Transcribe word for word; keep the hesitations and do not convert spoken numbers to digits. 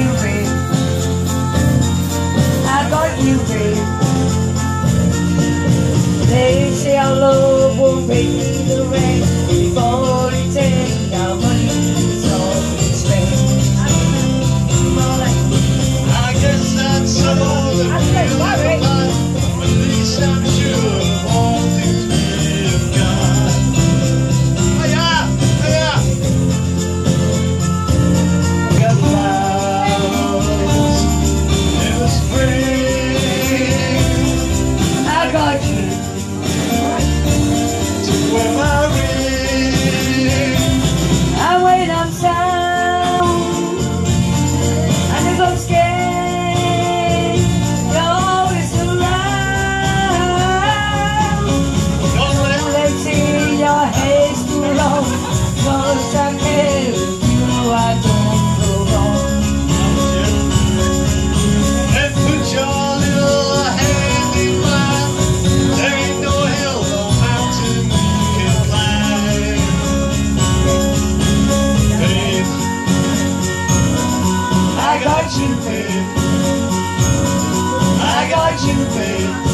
you, babe. I got you, babe. They say our love won't pay the rent before they take our money. It's all in Spain. I guess that's all the real life. At least I'm sure of all things we have got. Hiya! Hiya! Got flowers in the spring. I got you. To wear my ring. And when I'm sound and if I'm scared, you're always around. Don't let Don't let see your hair's too long, 'cause I care with you, I don't go wrong. and put your little hand in mine. There ain't no hill, no mountain we can climb. Babe, I got you, babe, I got you, babe.